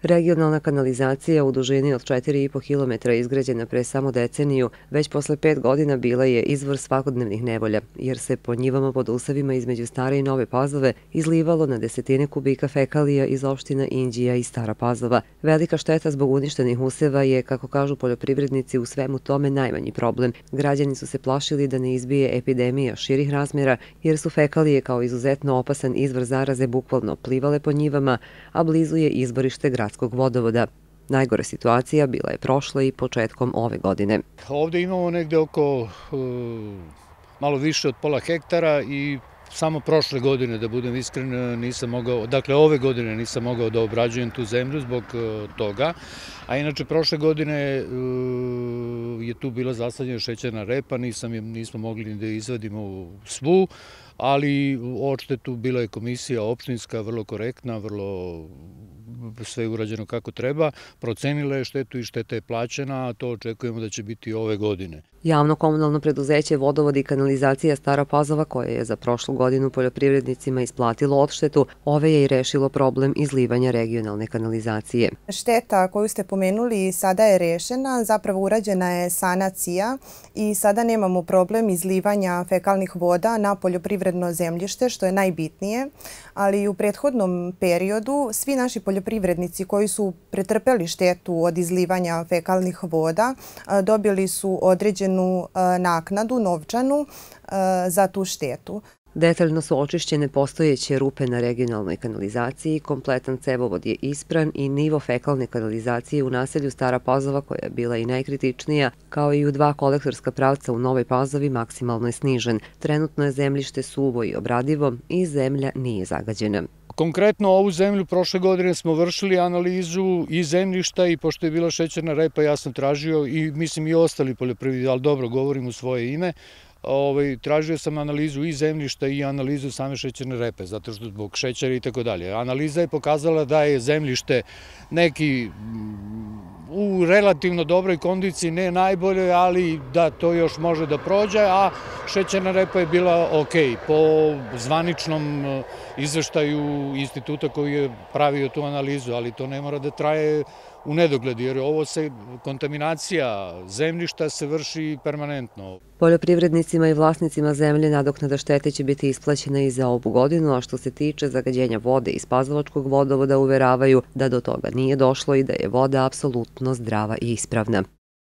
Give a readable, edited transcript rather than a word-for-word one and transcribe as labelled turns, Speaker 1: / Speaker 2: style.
Speaker 1: Regionalna kanalizacija u dužini od 4,5 km izgrađena pre samo deceniju, već posle 5 godina bila je izvor svakodnevnih nevolja, jer se po njivama pod usevima između Stare i Nove Pazove izlivalo na desetine kubika fekalija iz opština Inđija i Stara Pazova. Velika šteta zbog uništenih useva je, kako kažu poljoprivrednici, u svemu tome najmanji problem. Građani su se plašili da ne izbije epidemija širih razmjera, jer su fekalije kao izuzetno opasan izvor zaraze bukvalno plivale po njivama, a blizu je izvorište gradskog vodovoda. Najgora situacija bila je prošle i početkom ove godine.
Speaker 2: Ovde imamo negde oko malo više od pola hektara i samo prošle godine, da budem iskren, nisam mogao, dakle ove godine nisam mogao da obrađujem tu zemlju zbog toga, a inače prošle godine je tu bila zasađena šećerna repa, nismo mogli ni da izvadimo svu, ali odštetu bila je komisija opštinska, vrlo korektna, vrlo sve urađeno kako treba, procenila je štetu i šteta je plaćena, a to očekujemo da će biti ove godine.
Speaker 1: Javno komunalno preduzeće Vodovod i kanalizacija Stara Pazova, koje je za prošlu godinu poljoprivrednicima isplatilo odštetu, ove je i rešilo problem izlivanja regionalne kanalizacije.
Speaker 3: Šteta koju ste pomenuli sada je rešena, zapravo urađena je sanacija i sada nemamo problem izlivanja fekalnih voda na poljoprivredno zemljište, što je najbitnije, ali u prethodnom periodu svi naši poljoprivrednici koji su pretrpeli štetu od izlivanja fekalnih voda dobili su određenu naknadu novčanu za tu štetu.
Speaker 1: Detaljno su očišćene postojeće rupe na regionalnoj kanalizaciji, kompletan cevovod je ispran i nivo fekalne kanalizacije u naselju Stara Pazova, koja je bila i najkritičnija, kao i u 2 kolektorska pravca u Novoj Pazovi, maksimalno je snižen. Trenutno je zemljište suvo i obradivo i zemlja nije zagađena.
Speaker 2: Konkretno ovu zemlju prošle godine smo vršili analizu i zemljišta i pošto je bila šećerna repa ja sam tražio i mislim i ostali poljoprivrednici, ali dobro govorim u svoje ime, tražio sam analizu i zemljišta i analizu same šećerne repe, zato što zbog šećera i tako dalje. Analiza je pokazala da je zemljište neki u relativno dobroj kondiciji, ne najboljoj, ali da to još može da prođe, a šećerna repa je bila ok po zvaničnom izveštaju instituta koji je pravio tu analizu, ali to ne mora da traje u nedogled, jer kontaminacija zemljišta se vrši permanentno.
Speaker 1: Poljoprivrednicima i vlasnicima zemlje nadoknada štete će biti isplaćena i za ovu godinu, a što se tiče zagađenja vode iz Pazovačkog vodovoda uveravaju da do toga nije došlo i da je voda apsolutno zdrava i ispravna.